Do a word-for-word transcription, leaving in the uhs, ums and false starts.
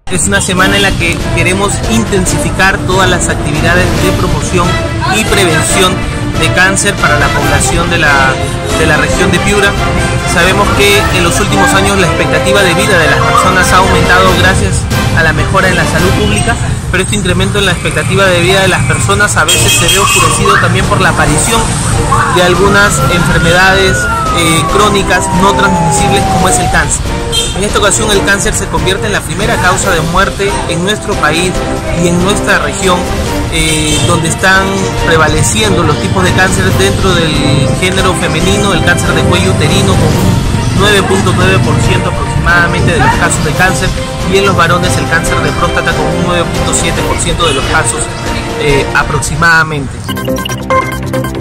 Es una semana en la que queremos intensificar todas las actividades de promoción y prevención de cáncer para la población de la, de la región de Piura. Sabemos que en los últimos años la expectativa de vida de las personas ha aumentado gracias a la mejora en la salud pública, pero este incremento en la expectativa de vida de las personas a veces se ve oscurecido también por la aparición de algunas enfermedades eh, crónicas no transmisibles como es el cáncer. En esta ocasión el cáncer se convierte en la primera causa de muerte en nuestro país y en nuestra región, eh, donde están prevaleciendo los tipos de cáncer dentro del género femenino, el cáncer de cuello uterino con un nueve punto nueve por ciento aproximadamente de los casos de cáncer, y en los varones el cáncer de próstata con un nueve punto siete por ciento de los casos eh, aproximadamente.